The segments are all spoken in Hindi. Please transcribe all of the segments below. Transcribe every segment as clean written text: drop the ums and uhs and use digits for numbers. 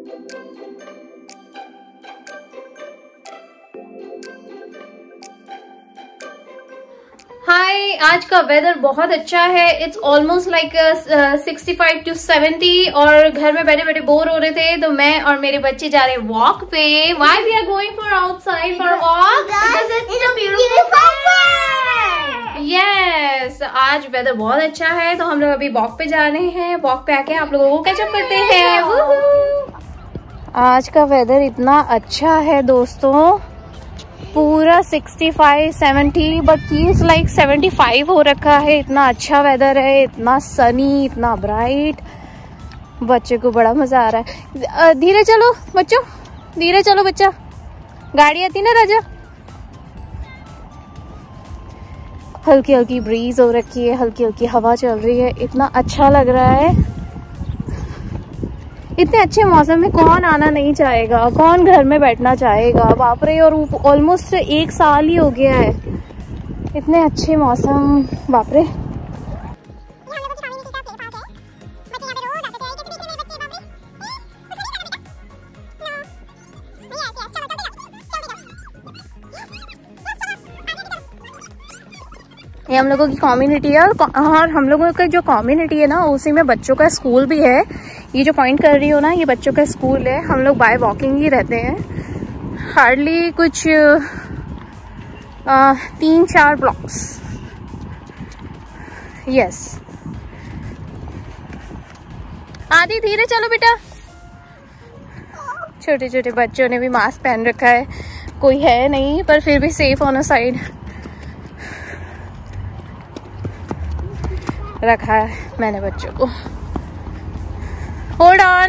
हाय, आज का वेदर बहुत अच्छा है। इट्स ऑलमोस्ट लाइक 65 to 70 और घर में बैठे बैठे बोर हो रहे थे तो मैं और मेरे बच्चे जा रहे हैं वॉक पे। Why we are going for outside for a walk? Because it's a beautiful day. Yes, आज वेदर बहुत अच्छा है तो हम लोग अभी वॉक पे जा रहे हैं। वॉक पे आके आप लोगों को कैचअप करते हैं। आज का वेदर इतना अच्छा है दोस्तों, पूरा 65-70 बट फील्स लाइक 75 हो रखा है। इतना अच्छा वेदर है, इतना सनी, इतना ब्राइट। बच्चे को बड़ा मजा आ रहा है। धीरे चलो बच्चों, धीरे चलो बच्चा, गाड़ी आती ना राजा। हल्की हल्की ब्रीज हो रखी है, हल्की हल्की हवा चल रही है, इतना अच्छा लग रहा है। इतने अच्छे मौसम में कौन आना नहीं चाहेगा, कौन घर में बैठना चाहेगा। बाप रे, और ऑलमोस्ट 1 साल ही हो गया है इतने अच्छे मौसम। बाप रे, ये हम लोगों की कम्युनिटी है और हम लोगों का जो कम्युनिटी है ना उसी में बच्चों का स्कूल भी है। ये जो पॉइंट कर रही हो ना, ये बच्चों का स्कूल है। हम लोग बाय वॉकिंग ही रहते हैं, हार्डली कुछ 3-4 ब्लॉक्स। यस, आदि धीरे चलो बेटा। छोटे छोटे बच्चों ने भी मास्क पहन रखा है, कोई है नहीं पर फिर भी सेफ ऑन अ साइड रखा है मैंने बच्चों को। होल्ड ऑन,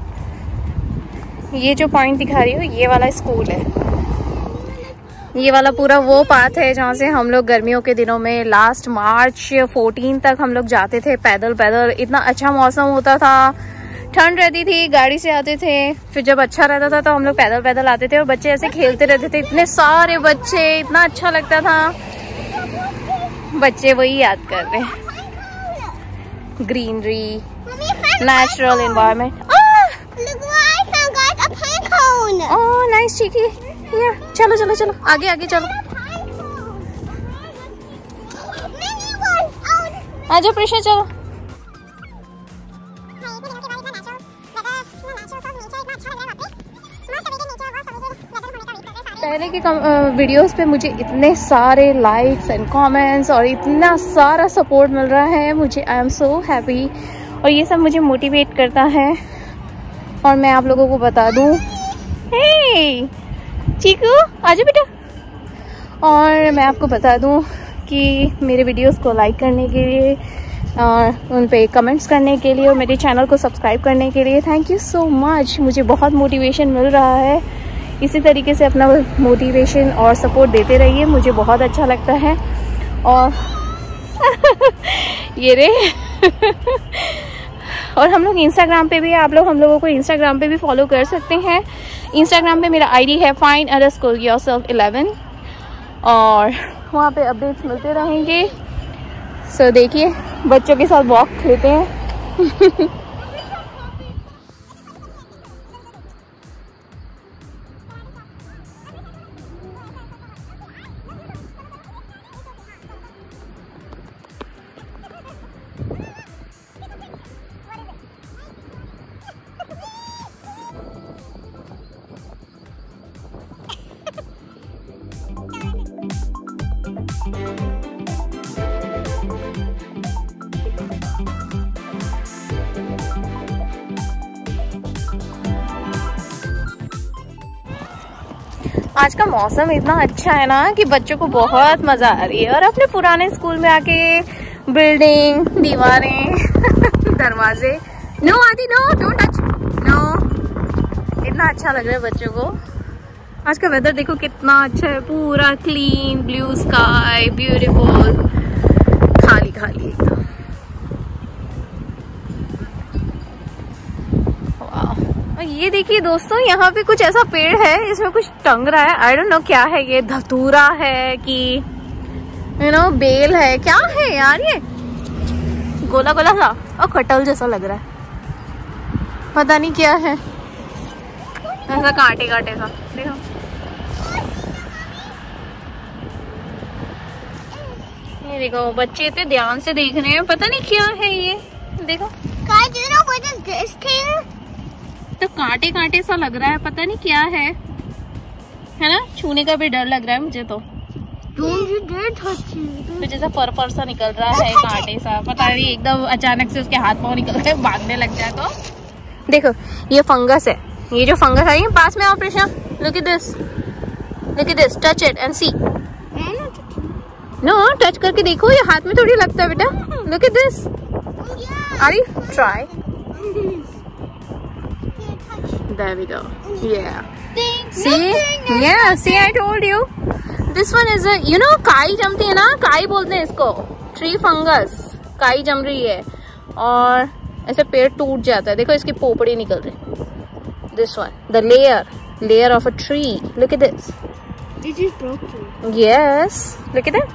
ये जो पॉइंट दिखा रही हूँ ये वाला स्कूल है। ये वाला पूरा वो पाथ है जहाँ से हम लोग गर्मियों के दिनों में लास्ट मार्च 14 तक हम लोग जाते थे पैदल पैदल। इतना अच्छा मौसम होता था, ठंड रहती थी, गाड़ी से आते थे। फिर जब अच्छा रहता था तो हम लोग पैदल पैदल आते थे और बच्चे ऐसे खेलते रहते थे, इतने सारे बच्चे, इतना अच्छा लगता था। बच्चे वही याद कर रहे हैं, greenery, natural environment. Oh nice cheeky, चलो चलो चलो आगे आगे चलो। आजा प्रेशर, चलो। पहले के वीडियोस पे मुझे इतने सारे लाइक्स एंड कमेंट्स और इतना सारा सपोर्ट मिल रहा है, मुझे आई एम सो हैप्पी। और ये सब मुझे मोटिवेट करता है। और मैं आप लोगों को बता दूं, हे चीकू आजा बेटा। और मैं आपको बता दूं कि मेरे वीडियोस को लाइक करने के लिए और उन पे कमेंट्स करने के लिए और मेरे चैनल को सब्सक्राइब करने के लिए थैंक यू सो मच। मुझे बहुत मोटिवेशन मिल रहा है। इसी तरीके से अपना मोटिवेशन और सपोर्ट देते रहिए, मुझे बहुत अच्छा लगता है। और ये रे और हम लोग इंस्टाग्राम पे भी, आप लोग हम लोगों को इंस्टाग्राम पे भी फॉलो कर सकते हैं। इंस्टाग्राम पे मेरा आईडी है find_yourself11 और वहाँ पे अपडेट्स मिलते रहेंगे। सो देखिए, बच्चों के साथ वॉक लेते हैं। आज का मौसम इतना अच्छा है ना कि बच्चों को बहुत मजा आ रही है। और अपने पुराने स्कूल में आके बिल्डिंग, दीवारें, दरवाजे, नो आदि नो, डोंट टच, नो। इतना अच्छा लग रहा है बच्चों को। आज का वेदर देखो कितना अच्छा है, पूरा क्लीन ब्लू स्काई, ब्यूटीफुल, खाली खाली एकदम। और ये देखिए दोस्तों, यहाँ पे कुछ ऐसा पेड़ है, इसमें कुछ टंग रहा है। आई डोंट नो क्या है ये, धतूरा है कि बेल है, क्या है यार ये, गोला गोला सा और कटल जैसा लग रहा है, पता नहीं क्या है। ऐसा कांटे कांटे सा। देखो ये देखो बच्चे इतने ध्यान से देख रहे हैं, पता नहीं क्या है ये। देखो तो कांटे कांटे सा लग रहा है, पता नहीं क्या है ना? छूने का भी डर लग रहा है मुझे तो जैसा फर सा निकल रहा है कांटे सा, पता नहीं एकदम अचानक से उसके हाथ पाँव निकल रहे हैं, भागने लग जाए तो। देखो ये फंगस है, ये जो फंगस आई है पास में operation. Look at this, touch it and see. No touch करके देखो, ये हाथ में थोड़ी लगता है बेटा। लुक एट दिस, आरी try. There we go. Yeah. See, I told you. This one is a, you know, काई जमती है ना, काई बोलते हैं इसको, ट्री फंगस। काई जम रही है और ऐसे पेड़ टूट जाता है। देखो इसकी पोपड़ी निकल रही। This one, the layer of a tree. Look at this. This is broken. Yes. Look at that.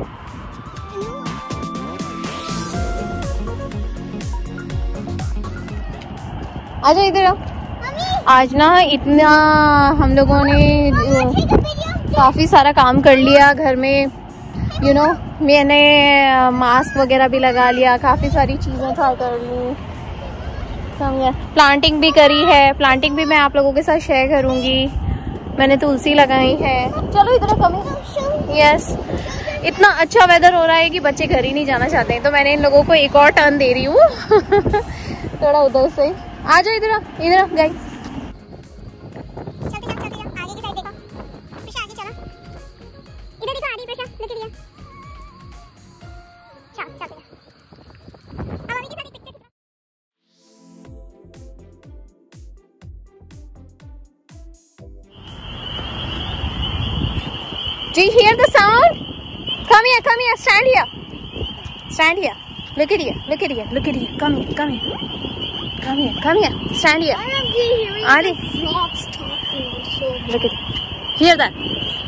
आजा इधर आओ। आज ना इतना हम लोगों ने काफ़ी सारा काम कर लिया घर में, यू नो। मैंने मास्क वगैरह भी लगा लिया, काफ़ी सारी चीज़ें ट्राई कर ली, समझे। प्लांटिंग भी करी है, प्लांटिंग भी मैं आप लोगों के साथ शेयर करूँगी। मैंने तुलसी लगाई है। चलो इधर कमी। यस, इतना अच्छा वेदर हो रहा है कि बच्चे घर ही नहीं जाना चाहते हैं, तो मैंने इन लोगों को एक और टर्न दे रही हूँ थोड़ा उधर से। आ जाओ इधर guys. Do you hear the sound? Come here, stand here. Look at here. Come here, stand here. I am hearing Adi. the frogs talking. So Look at it. Hear that?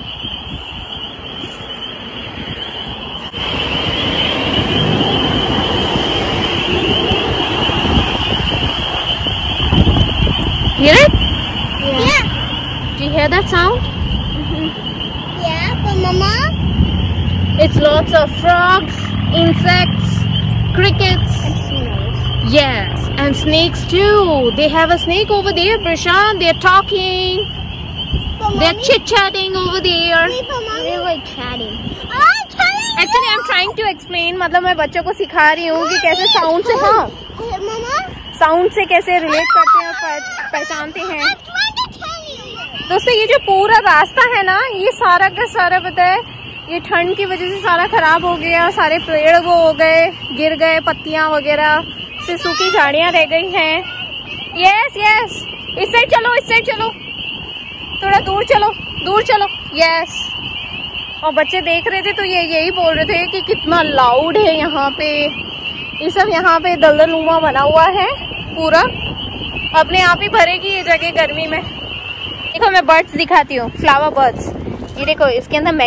Hear it? yeah. Do you hear that sound? Yeah, but Mama. It's lots of frogs, insects, crickets. And snails. Yes, and snakes too. They have a snake over there, Prashant. They're talking. They're chit-chatting over there. They're like chatting. Actually, I'm trying to explain. मतलब मैं बच्चों को सिखा रही हूँ कि कैसे साउंड से, हाँ, साउंड से कैसे रिलेट करते हैं और पहचानते हैं। दोस्तों ये जो पूरा रास्ता है ना, ये सारा का सारा पता है, ये ठंड की वजह से सारा खराब हो गया। सारे पेड़ वो हो गए, गिर गए, पत्तियां वगैरह से सूखी झाड़ियां रह गई हैं। यस, इस साइड चलो, थोड़ा दूर चलो। यस। और बच्चे देख रहे थे तो ये यही बोल रहे थे कि कितना लाउड है यहाँ पे। ये सब यहाँ पे दलदल नुमा बना हुआ है पूरा, अपने आप ही भरेगी ये जगह गर्मी में। देखो मैं बर्ड्स दिखाती हूँ, फ्लावर बर्ड्स। ये देखो इसके अंदर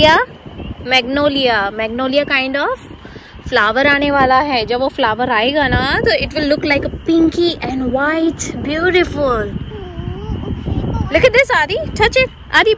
मैग्नोलिया काइंड ऑफ फ्लावर आने वाला है। जब वो फ्लावर आएगा ना तो it will look like pinky and white, beautiful. Look at this Adi, touch it Adi.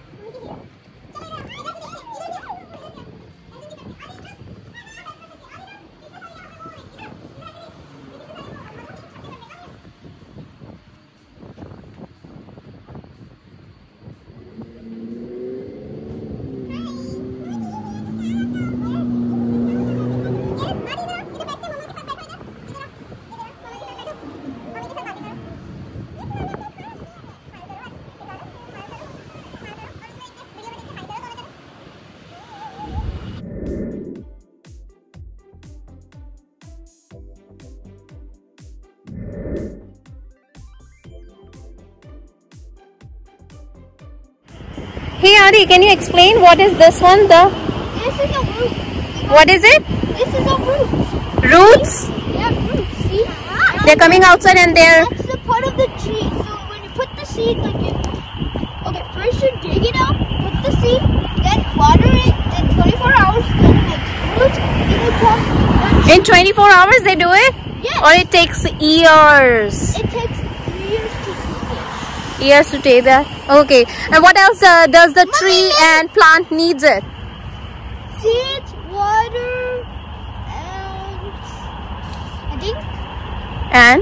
Hey Adi, can you explain what is this one? This is a root. What is it? This is a root. Roots? Yeah, roots. See? They're coming outside and they're... That's the part of the tree. So when you put the seed, like it... Okay, first you dig it up, put the seed, then water it, then 24 hours, then like roots, then you plant. In 24 hours they do it? Yes. Or it takes years? It takes years to do this. years to take that. Okay. And what else does the tree and plant needs it? Seeds, water, and I think. And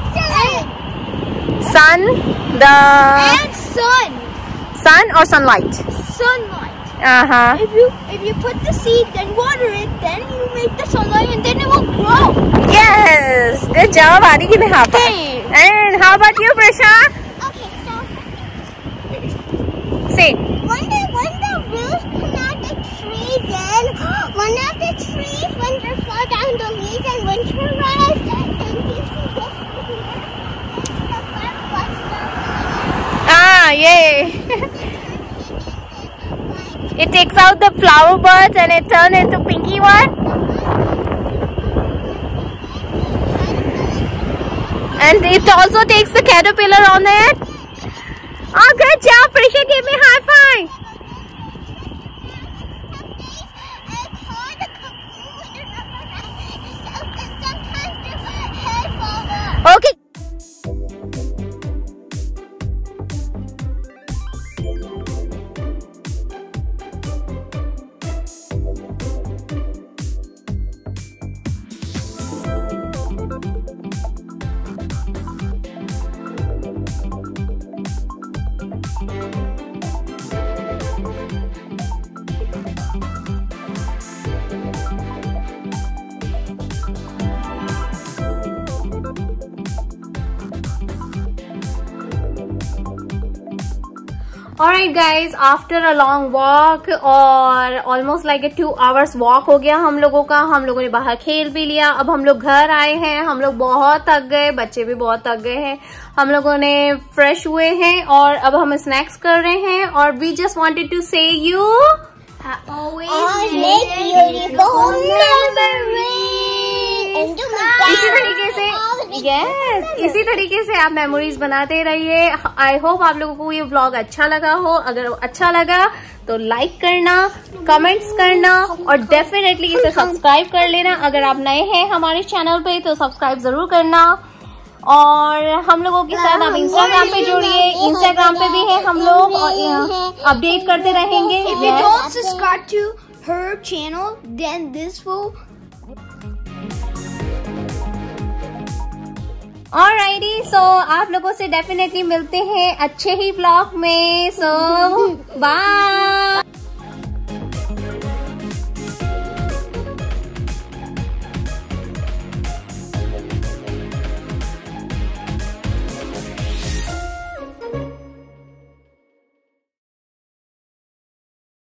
sun. And Sun or sunlight? Sunlight. If you put the seed, then water it, then you make the sunlight, and then it will grow. Yes. Good job, Adi. Give me half. And how about you, Prisha? Okay, so Say. when the roots come out the tree, then one of the trees, when they fall down the leaves and winterize, then you see this here, and the flower buds. Yay. It takes out the flower buds and it turns into pinky one. And it also takes the caterpillar on it. Oh, good job, Prisha. Give me high five. Okay. Alright guys, after a long walk और almost like a 2 hours walk हो गया हम लोगों का. हम लोगों ने बाहर खेल भी लिया. अब हम लोग घर आए हैं. हम लोग बहुत थक गए, बच्चे भी बहुत थक गए हैं. हम लोगों ने फ्रेश हुए हैं और अब हम स्नैक्स कर रहे हैं. और we just wanted to say you always make beautiful memories. इसी तरीके से इसी तरीके से आप मेमोरीज बनाते रहिए. आई होप आप लोगों को ये व्लॉग अच्छा लगा हो. अगर अच्छा लगा तो लाइक करना, कमेंट्स करना और डेफिनेटली इसे सब्सक्राइब कर लेना. अगर आप नए हैं हमारे चैनल पे तो सब्सक्राइब जरूर करना. और हम लोगों के साथ आप इंस्टाग्राम पे जुड़िए. इंस्टाग्राम पे भी है हम लोग और अपडेट करते रहेंगे. If you don't subscribe to her channel, then this will. Alrighty, so आप लोगों से डेफिनेटली मिलते हैं अच्छे ही व्लॉग में. So bye.